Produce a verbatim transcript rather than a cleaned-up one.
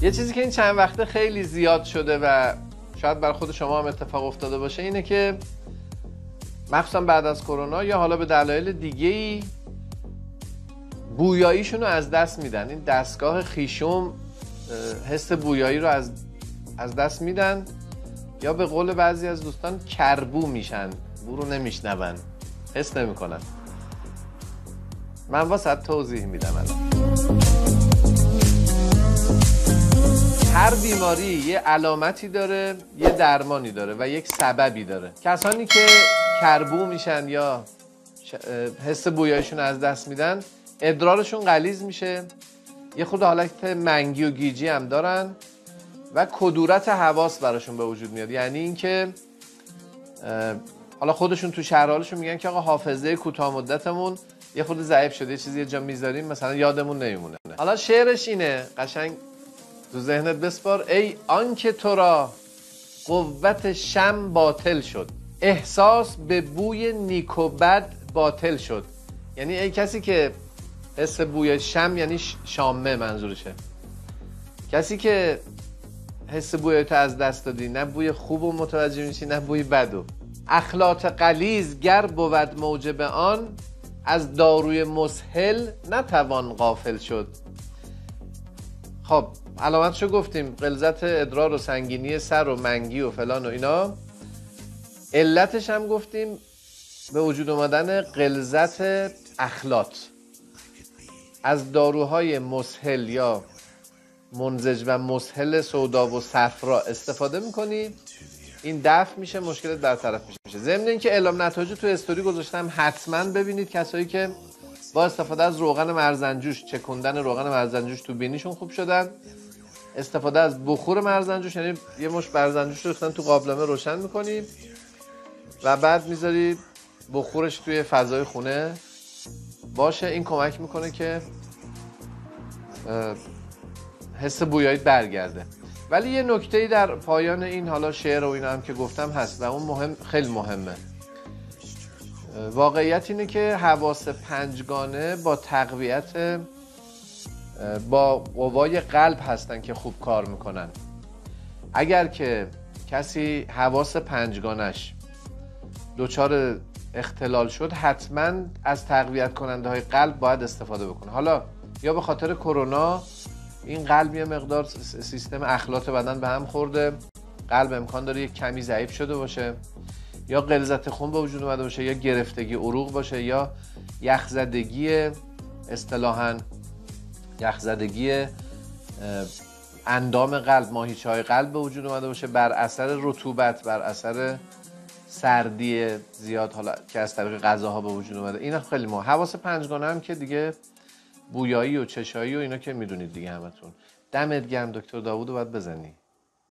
یه چیزی که این چند وقته خیلی زیاد شده و شاید بر خود شما هم اتفاق افتاده باشه اینه که مخصوصا بعد از کرونا یا حالا به دلایل دیگه‌ای بویاییشون رو از دست میدن. این دستگاه خیشوم حس بویایی رو از از دست میدن یا به قول بعضی از دوستان کربو میشن، بو رو نمیشنون، حس نمیکنن. من واسه توضیح میدم الان. هر بیماری یه علامتی داره، یه درمانی داره و یک سببی داره. کسانی که کربو میشن یا حس بویاییشون از دست میدن، ادرارشون غلیظ میشه، یه خود حالت منگی و گیجی هم دارن و کدورت حواس براشون به وجود میاد. یعنی اینکه حالا خودشون تو شرح حالشون میگن که آقا حافظه کوتاه مدتمون یه خود ضعیف شده، یه چیزی یه جا میذاریم مثلا یادمون نمیمونه. حالا شعرش اینه، قشنگ تو ذهنت بسپار: ای آنکه تو را قوت شم باطل شد، احساس به بوی نیک و بد باطل شد. یعنی ای کسی که حس بوی شم یعنی شامه منظورشه، کسی که حس بوی تو از دست دادی، نه بوی خوب و متوجه میشی نه بوی بدو. اخلاط غلیظ گر بود موجب آن، از داروی مسهل نتوان غافل شد. خب علامتشو گفتیم، غلظت ادرار و سنگینی سر و منگی و فلان و اینا. علتش هم گفتیم به وجود اومدن غلظت اخلاط. از داروهای مسهل یا منزج و مسهل سودا و صفرا استفاده میکنی، این دفع میشه، مشکلت برطرف میشه. ضمن اینکه اعلام نتایج تو استوری گذاشتم، حتما ببینید کسایی که با استفاده از روغن مرزنجوش، چکوندن روغن مرزنجوش تو بینیشون خوب شدن. استفاده از بخور مرزنجوش، یعنی یه مش مرزنجوش رو ریختن تو قابلمه روشن میکنی و بعد میذاری بخورش توی فضای خونه باشه. این کمک میکنه که حس بویایی برگرده. ولی یه نکته‌ای در پایان این حالا شعر و اینا هم که گفتم هست و اون مهم، خیلی مهمه. واقعیت اینه که حواس پنجگانه با تقویت با قوای قلب هستن که خوب کار میکنن. اگر که کسی حواس پنجگانش دچار اختلال شد، حتما از تقویت کننده های قلب باید استفاده بکنه. حالا یا به خاطر کرونا این قلب یه مقدار سیستم اخلاط بدن به هم خورده، قلب امکان داره یک کمی ضعیف شده باشه، یا غلظت خون به وجود اومده باشه، یا گرفتگی عروق باشه، یا یخزدگی، اصطلاحاً یخزدگی اندام قلب، ماهیچه‌های قلب به وجود اومده باشه بر اثر رطوبت، بر اثر سردی زیاد حالا که از طریق غذاها به وجود اومده. اینا خیلی مهمه. حواس پنجگانه هم که دیگه بویایی و چشایی و اینا که میدونید دیگه همتون. دمت گرم دکتر داوود رو باید بزنی.